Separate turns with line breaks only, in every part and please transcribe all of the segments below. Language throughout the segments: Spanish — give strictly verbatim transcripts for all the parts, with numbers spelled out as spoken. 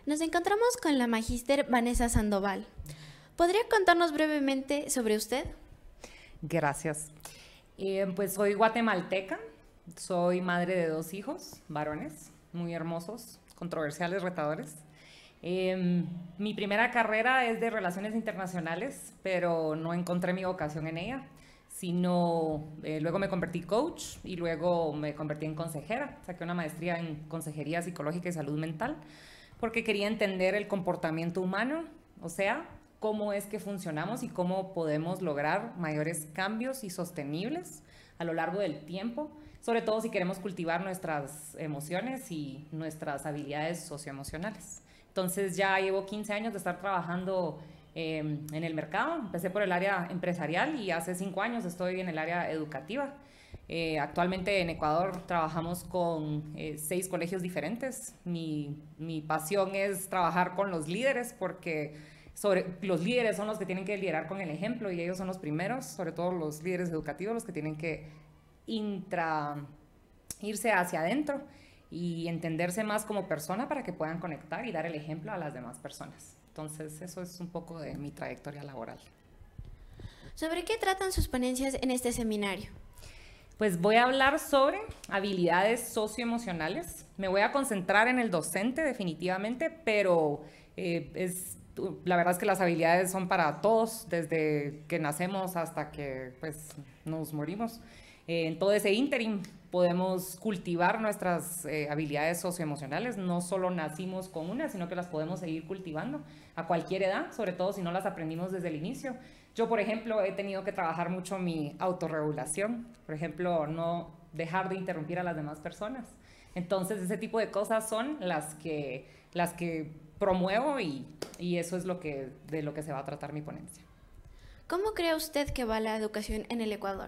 Nos encontramos con la magíster Vanessa Sandoval. ¿Podría contarnos brevemente sobre usted?
Gracias. Eh, pues soy guatemalteca, soy madre de dos hijos, varones, muy hermosos, controversiales, retadores. Eh, mi primera carrera es de Relaciones Internacionales, pero no encontré mi vocación en ella, sino eh, luego me convertí coach y luego me convertí en consejera. Saqué una maestría en Consejería Psicológica y Salud Mental porque quería entender el comportamiento humano, o sea, cómo es que funcionamos y cómo podemos lograr mayores cambios y sostenibles a lo largo del tiempo, sobre todo si queremos cultivar nuestras emociones y nuestras habilidades socioemocionales. Entonces ya llevo quince años de estar trabajando eh, en el mercado. Empecé por el área empresarial y hace cinco años estoy en el área educativa. Eh, actualmente en Ecuador trabajamos con eh, seis colegios diferentes. Mi, mi pasión es trabajar con los líderes porque sobre, los líderes son los que tienen que liderar con el ejemplo y ellos son los primeros, sobre todo los líderes educativos, los que tienen que intra, irse hacia adentro y entenderse más como persona para que puedan conectar y dar el ejemplo a las demás personas. Entonces, eso es un poco de mi trayectoria laboral.
¿Sobre qué tratan sus ponencias en este seminario?
Pues voy a hablar sobre habilidades socioemocionales. Me voy a concentrar en el docente definitivamente, pero eh, es, la verdad es que las habilidades son para todos, desde que nacemos hasta que pues, nos morimos. Eh, en todo ese ínterin podemos cultivar nuestras eh, habilidades socioemocionales. No solo nacimos con una, sino que las podemos seguir cultivando a cualquier edad, sobre todo si no las aprendimos desde el inicio. Yo, por ejemplo, he tenido que trabajar mucho mi autorregulación. Por ejemplo, no dejar de interrumpir a las demás personas. Entonces, ese tipo de cosas son las que, las que promuevo y, y eso es lo que, de lo que se va a tratar mi ponencia.
¿Cómo cree usted que va la educación en el Ecuador?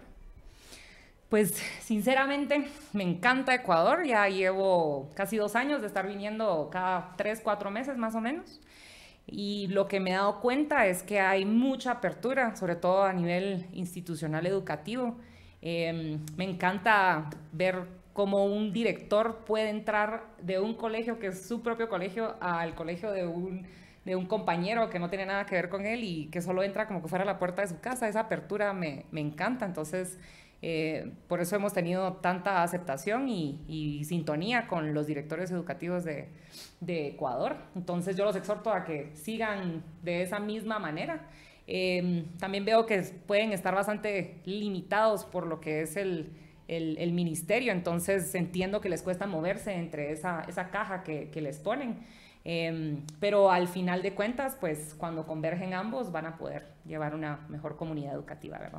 Pues sinceramente me encanta Ecuador, ya llevo casi dos años de estar viniendo cada tres, cuatro meses más o menos. Y lo que me he dado cuenta es que hay mucha apertura, sobre todo a nivel institucional educativo. Eh, me encanta ver cómo un director puede entrar de un colegio que es su propio colegio al colegio de un, de un compañero que no tiene nada que ver con él y que solo entra como que fuera a la puerta de su casa. Esa apertura me, me encanta, entonces eh, por eso hemos tenido tanta aceptación y, y sintonía con los directores educativos de, de Ecuador. Entonces yo los exhorto a que sigan de esa misma manera. Eh, también veo que pueden estar bastante limitados por lo que es el, el, el ministerio, entonces entiendo que les cuesta moverse entre esa, esa caja que, que les ponen. Eh, pero al final de cuentas, pues cuando convergen ambos van a poder llevar una mejor comunidad educativa, ¿verdad?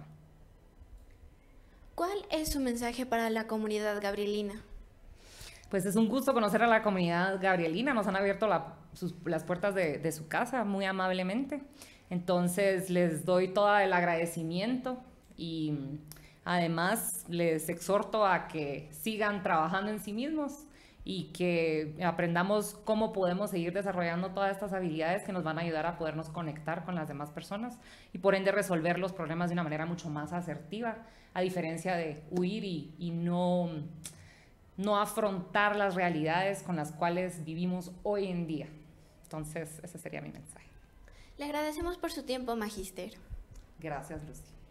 ¿Cuál es su mensaje para la comunidad gabrielina?
Pues es un gusto conocer a la comunidad gabrielina, nos han abierto la, sus, las puertas de, de su casa muy amablemente, entonces les doy todo el agradecimiento y además les exhorto a que sigan trabajando en sí mismos y que aprendamos cómo podemos seguir desarrollando todas estas habilidades que nos van a ayudar a podernos conectar con las demás personas y por ende resolver los problemas de una manera mucho más asertiva, a diferencia de huir y, y no, no afrontar las realidades con las cuales vivimos hoy en día. Entonces, ese sería mi mensaje.
Le agradecemos por su tiempo, magíster.
Gracias, Lucy.